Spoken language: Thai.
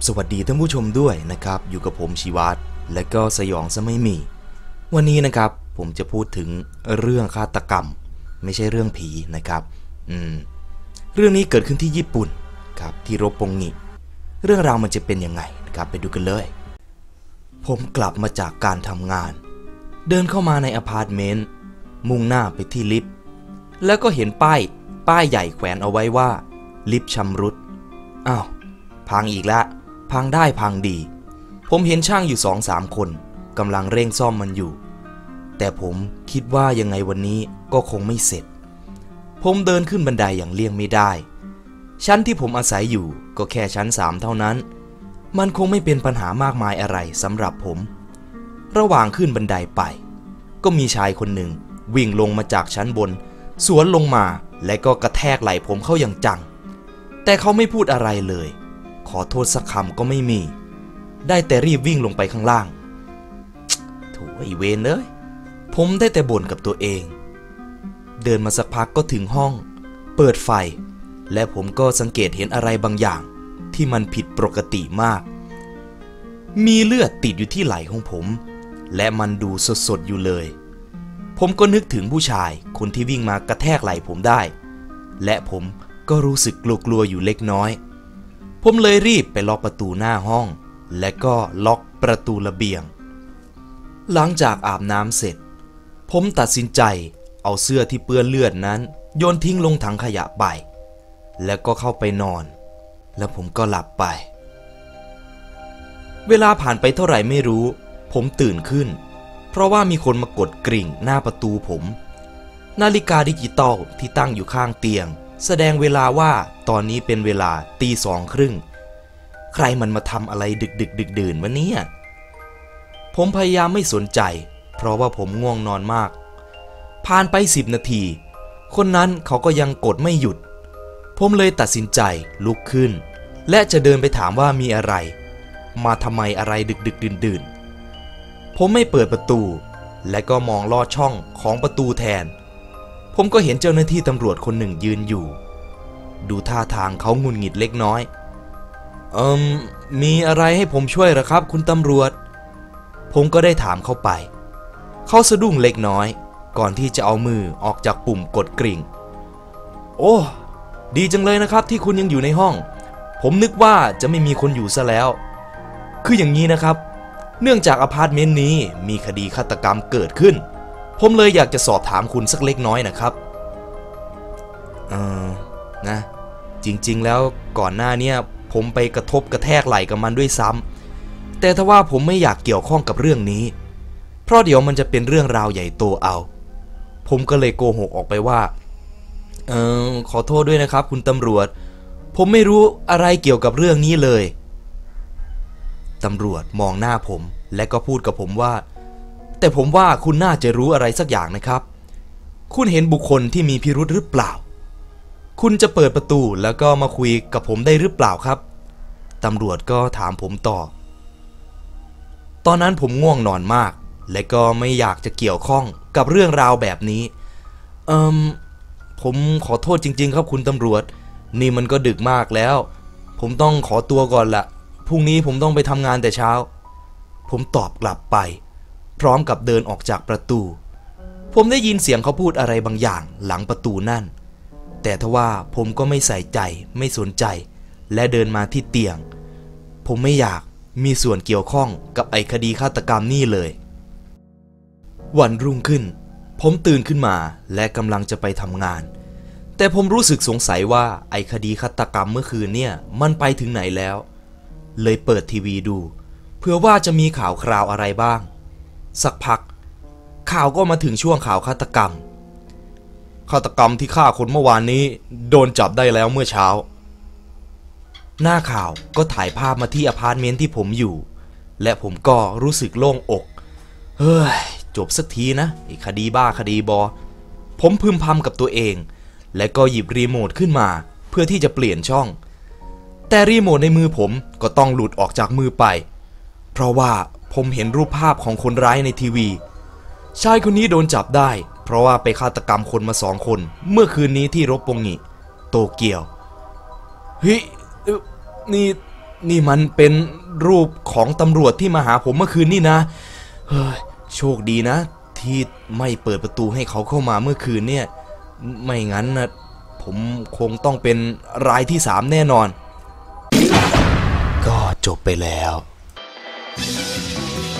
สวัสดีท่านผู้ชมด้วยนะครับอยู่กับผมชีวัตรและก็สยองซะไม่มีวันนี้นะครับผมจะพูดถึงเรื่องฆาตกรรมไม่ใช่เรื่องผีนะครับเรื่องนี้เกิดขึ้นที่ญี่ปุ่นครับที่โรปงงิเรื่องราวมันจะเป็นยังไงนะครับไปดูกันเลยผมกลับมาจากการทำงานเดินเข้ามาในอพาร์ตเมนต์มุ่งหน้าไปที่ลิฟต์แล้วก็เห็นป้ายใหญ่แขวนเอาไว้ว่าลิฟต์ชำรุดอ้าวพังอีกแล้วพังได้พังดีผมเห็นช่างอยู่ 2-3 คนกำลังเร่งซ่อมมันอยู่แต่ผมคิดว่ายังไงวันนี้ก็คงไม่เสร็จผมเดินขึ้นบันไดอย่างเลี่ยงไม่ได้ชั้นที่ผมอาศัยอยู่ก็แค่ชั้น 3เท่านั้นมันคงไม่เป็นปัญหามากมายอะไรสำหรับผมระหว่างขึ้นบันไดไปก็มีชายคนหนึ่งวิ่งลงมาจากชั้นบนสวนลงมาและก็กระแทกไหล่ผมเข้าอย่างจังแต่เขาไม่พูดอะไรเลยขอโทษสักคำก็ไม่มีได้แต่รีบวิ่งลงไปข้างล่างโถ่ไอ้เวรเอ้ยผมได้แต่บ่นกับตัวเองเดินมาสักพักก็ถึงห้องเปิดไฟและผมก็สังเกตเห็นอะไรบางอย่างที่มันผิดปกติมากมีเลือดติดอยู่ที่ไหล่ของผมและมันดูสดๆอยู่เลยผมก็นึกถึงผู้ชายคนที่วิ่งมากระแทกไหล่ผมได้และผมก็รู้สึกกลัวๆอยู่เล็กน้อยผมเลยรีบไปล็อกประตูหน้าห้องและก็ล็อกประตูระเบียงหลังจากอาบน้ำเสร็จผมตัดสินใจเอาเสื้อที่เปื้อนเลือดนั้นโยนทิ้งลงถังขยะไปแล้วก็เข้าไปนอนแล้วผมก็หลับไปเวลาผ่านไปเท่าไหร่ไม่รู้ผมตื่นขึ้นเพราะว่ามีคนมากดกริ่งหน้าประตูผมนาฬิกาดิจิตอลที่ตั้งอยู่ข้างเตียงแสดงเวลาว่าตอนนี้เป็นเวลา 2:30 น.ใครมันมาทำอะไรดึกดื่นวะเนี่ยผมพยายามไม่สนใจเพราะว่าผมง่วงนอนมากผ่านไป10 นาทีคนนั้นเขาก็ยังกดไม่หยุดผมเลยตัดสินใจลุกขึ้นและจะเดินไปถามว่ามีอะไรมาทำไมอะไรดึกดื่นผมไม่เปิดประตูและก็มองลอดช่องของประตูแทนผมก็เห็นเจ้าหน้าที่ตำรวจคนหนึ่งยืนอยู่ดูท่าทางเขาหงุดหงิดเล็กน้อยมีอะไรให้ผมช่วยหรือครับคุณตำรวจผมก็ได้ถามเขาไปเขาสะดุ้งเล็กน้อยก่อนที่จะเอามือออกจากปุ่มกดกริ่งโอ้ดีจังเลยนะครับที่คุณยังอยู่ในห้องผมนึกว่าจะไม่มีคนอยู่ซะแล้วคืออย่างนี้นะครับเนื่องจากอพาร์ตเมนต์นี้มีคดีฆาตกรรมเกิดขึ้นผมเลยอยากจะสอบถามคุณสักเล็กน้อยนะครับนะจริงๆแล้วก่อนหน้านี้ผมไปกระทบกระแทกไหล่กับมันด้วยซ้ำแต่ถ้าว่าผมไม่อยากเกี่ยวข้องกับเรื่องนี้เพราะเดี๋ยวมันจะเป็นเรื่องราวใหญ่โตเอาผมก็เลยโกหกออกไปว่าขอโทษด้วยนะครับคุณตำรวจผมไม่รู้อะไรเกี่ยวกับเรื่องนี้เลยตำรวจมองหน้าผมและก็พูดกับผมว่าแต่ผมว่าคุณน่าจะรู้อะไรสักอย่างนะครับคุณเห็นบุคคลที่มีพิรุธหรือเปล่าคุณจะเปิดประตูแล้วก็มาคุยกับผมได้หรือเปล่าครับตำรวจก็ถามผมต่อตอนนั้นผมง่วงนอนมากและก็ไม่อยากจะเกี่ยวข้องกับเรื่องราวแบบนี้ผมขอโทษจริงๆครับคุณตำรวจนี่มันก็ดึกมากแล้วผมต้องขอตัวก่อนละพรุ่งนี้ผมต้องไปทำงานแต่เช้าผมตอบกลับไปพร้อมกับเดินออกจากประตูผมได้ยินเสียงเขาพูดอะไรบางอย่างหลังประตูนั่นแต่ทว่าผมก็ไม่ใส่ใจไม่สนใจและเดินมาที่เตียงผมไม่อยากมีส่วนเกี่ยวข้องกับไอ้คดีฆาตกรรมนี่เลยวันรุ่งขึ้นผมตื่นขึ้นมาและกำลังจะไปทำงานแต่ผมรู้สึกสงสัยว่าไอ้คดีฆาตกรรมเมื่อคืนเนี่ยมันไปถึงไหนแล้วเลยเปิดทีวีดูเพื่อว่าจะมีข่าวคราวอะไรบ้างสักพักข่าวก็มาถึงช่วงข่าวฆาตกรรมที่ฆ่าคนเมื่อวานนี้โดนจับได้แล้วเมื่อเช้าหน้าข่าวก็ถ่ายภาพมาที่อพาร์ตเมนต์ที่ผมอยู่และผมก็รู้สึกโล่งอกเฮ้ยจบสักทีนะไอ้คดีบ้าคดีบอผมพึมพำกับตัวเองและก็หยิบรีโมทขึ้นมาเพื่อที่จะเปลี่ยนช่องแต่รีโมทในมือผมก็ต้องหลุดออกจากมือไปเพราะว่าผมเห็นรูปภาพของคนร้ายในทีวีชายคนนี้โดนจับได้เพราะว่าไปฆาตกรรมคนมา2 คนเมื่อคืนนี้ที่โรปงงิโตเกียวเฮ้ยนี่มันเป็นรูปของตำรวจที่มาหาผมเมื่อคืนนี่นะเฮ้ยโชคดีนะที่ไม่เปิดประตูให้เขาเข้ามาเมื่อคืนเนี่ยไม่งั้นนะผมคงต้องเป็นรายที่3แน่นอนก็จบไปแล้ว